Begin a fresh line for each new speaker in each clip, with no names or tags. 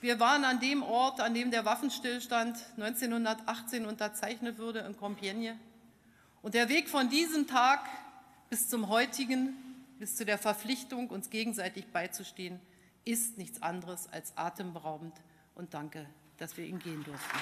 Wir waren an dem Ort, an dem der Waffenstillstand 1918 unterzeichnet wurde, in Compiègne. Und der Weg von diesem Tag bis zum heutigen, bis zu der Verpflichtung, uns gegenseitig beizustehen, ist nichts anderes als atemberaubend. Und danke, dass wir ihn gehen durften.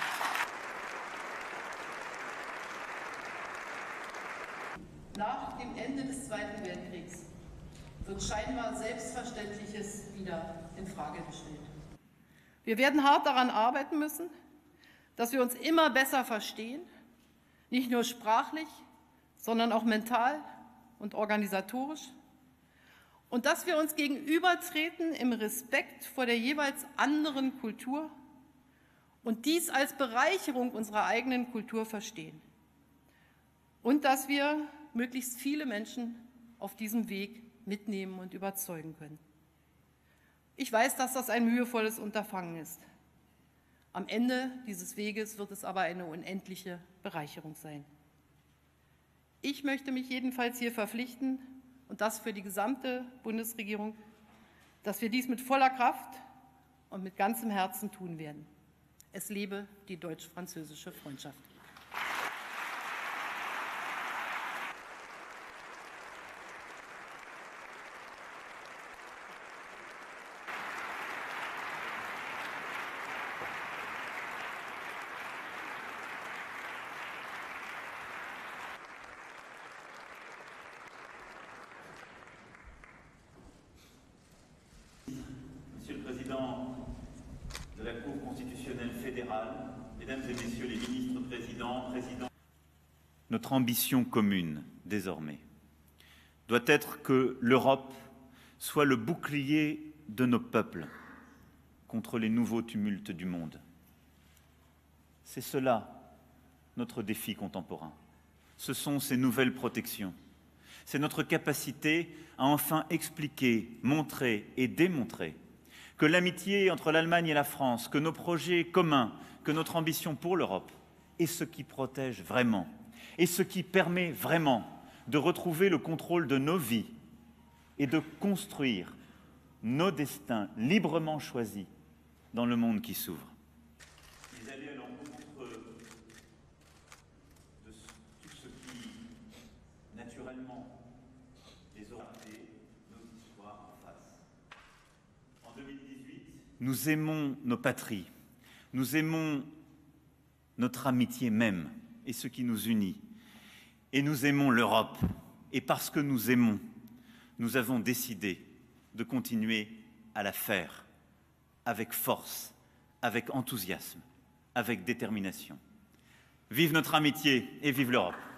Nach dem Ende des Zweiten Weltkriegs wird scheinbar Selbstverständliches wieder in Frage gestellt. Wir werden hart daran arbeiten müssen, dass wir uns immer besser verstehen, nicht nur sprachlich, sondern auch mental und organisatorisch, und dass wir uns gegenübertreten im Respekt vor der jeweils anderen Kultur und dies als Bereicherung unserer eigenen Kultur verstehen. Und dass wir möglichst viele Menschen auf diesem Weg mitnehmen und überzeugen können. Ich weiß, dass das ein mühevolles Unterfangen ist. Am Ende dieses Weges wird es aber eine unendliche Bereicherung sein. Ich möchte mich jedenfalls hier verpflichten, und das für die gesamte Bundesregierung, dass wir dies mit voller Kraft und mit ganzem Herzen tun werden. Es lebe die deutsch-französische Freundschaft.
Monsieur le Président de la Cour constitutionnelle fédérale, Mesdames et Messieurs les ministres, présidents, notre ambition commune, désormais, doit être que l'Europe soit le bouclier de nos peuples contre les nouveaux tumultes du monde. C'est cela notre défi contemporain. Ce sont ces nouvelles protections. C'est notre capacité à enfin expliquer, montrer et démontrer que l'amitié entre l'Allemagne et la France, que nos projets communs, que notre ambition pour l'Europe est ce qui protège vraiment et ce qui permet vraiment de retrouver le contrôle de nos vies et de construire nos destins librement choisis dans le monde qui s'ouvre. Les aller à l'encontre de tout ce qui, naturellement, les aura fait nos histoires en face. En 2018, nous aimons nos patries, nous aimons notre amitié même et ce qui nous unit. Et nous aimons l'Europe. Et parce que nous aimons, nous avons décidé de continuer à la faire avec force, avec enthousiasme, avec détermination. Vive notre amitié et vive l'Europe!